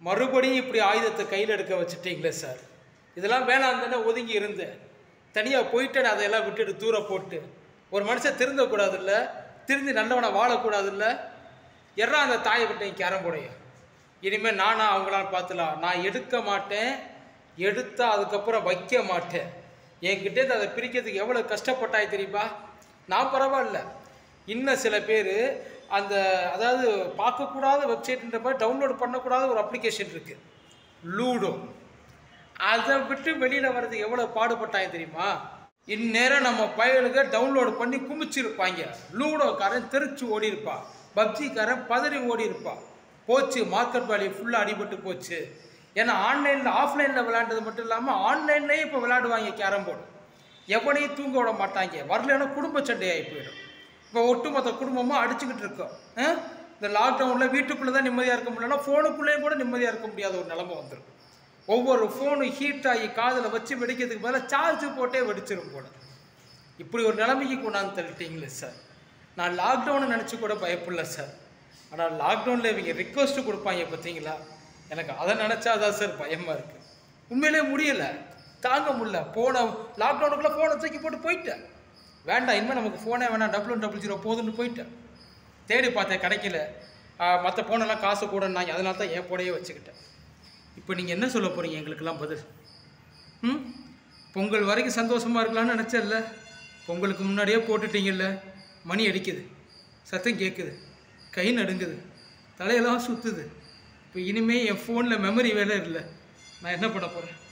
மறுபடியும் இப்படி ஆயுதத்தை கையில் எடுக்க வச்சுட்டீங்களே சார். இதெல்லாம் வேணாம் தானே ஒதுங்கி இருந்தேன். தனியாக போயிட்டேன், அதையெல்லாம் விட்டுட்டு தூரம் போட்டு. ஒரு மனுஷன் திருந்தக்கூடாதுல்ல, திருந்தி நல்லவனை வாழக்கூடாதுல்ல. எறா அந்த தாயை விட்டேன் கேரம் போடைய. இனிமேல் நானா அவங்களாம் பார்த்துலாம். நான் எடுக்க மாட்டேன், எடுத்தால் அதுக்கப்புறம் வைக்க மாட்டேன். என்கிட்டே அதை பிரிக்கிறதுக்கு எவ்வளோ கஷ்டப்பட்டாய் தெரியுமா? நான் பரவாயில்ல. இன்னும் சில பேர் அந்த அதாவது பார்க்கக்கூடாத வெப்சைட்ன்ற மாதிரி டவுன்லோட் பண்ணக்கூடாத ஒரு அப்ளிகேஷன் இருக்குது, லூடோ. அதை விட்டு வெளியில் வர்றதுக்கு எவ்வளோ பாடுபட்டாங்க தெரியுமா? இந்நேரம் நம்ம பயலுக்கு டவுன்லோடு பண்ணி குமிச்சிருப்பாங்க. லூடோக்காரன் தெரிச்சு ஓடி இருப்பான், பப்ஜிக்காரன் பதறி ஓடி இருப்பான். போச்சு, மார்க்கெட் வேல்யூ ஃபுல்லாக அடிபட்டு போச்சு. ஏன்னா ஆன்லைனில் ஆஃப்லைனில் விளையாண்டது மட்டும் இல்லாமல் ஆன்லைன்லேயே இப்போ விளையாடுவாங்க கேரம் போர்டு. எவனையும் தூங்க விட மாட்டாங்க. வரலன்னா குடும்ப சண்டையாகி போயிடும். இப்போ ஒட்டுமொத்த குடும்பமாக அடிச்சுக்கிட்டு இருக்கோம். இந்த லாக்டவுனில் வீட்டுக்குள்ளே தான் நிம்மதியாக இருக்க முடியலன்னா ஃபோனுக்குள்ளேயும் கூட நிம்மதியாக இருக்க முடியாத ஒரு நிலைமை வந்துடும். ஒவ்வொரு ஃபோனும் ஹீட் ஆகி காதில் வச்சு வெடிக்கிறதுக்கு பதிலாக சார்ஜ் போட்டே வெடிச்சிடும் போல. இப்படி ஒரு நிலைமைக்கு கொண்டாந்து தள்ளிட்டீங்களே சார். நான் லாக்டவுனை நினச்சி கூட பயப்படல சார். ஆனால் லாக்டவுனில் இவங்க ரிக்வஸ்ட்டு கொடுப்பாங்க பார்த்தீங்களா, எனக்கு அதை நினச்சா தான் சார் பயமாக இருக்குது. உண்மையிலே முடியலை, தாங்க முடியல. லாக்டவுனுக்குள்ளே ஃபோனை தூக்கி போட்டு போயிட்டேன். வேண்டாம், இனிமேல் நமக்கு ஃபோனே வேணாம், 1100 போதுன்னு போயிட்டேன். தேடி பார்த்தேன், கிடைக்கல. மற்ற ஃபோனெல்லாம் காசு கூடனாங்க, அதனால தான் என் போனையே வச்சுக்கிட்டேன். இப்போ நீங்கள் என்ன சொல்ல போகிறீங்க எங்களுக்கெல்லாம் பதில்? பொங்கல் வரைக்கும் சந்தோஷமாக இருக்கலாம்னு நினச்சல, பொங்கலுக்கு முன்னாடியே போட்டுட்டீங்கல்ல. மணி அடிக்குது, சத்தம் கேட்குது, கை நடுங்குது, தலையெல்லாம் சுற்றுது. இப்போ இனிமேல் என் ஃபோனில் மெமரி வேலை இல்லை. நான் என்ன பண்ண போகிறேன்?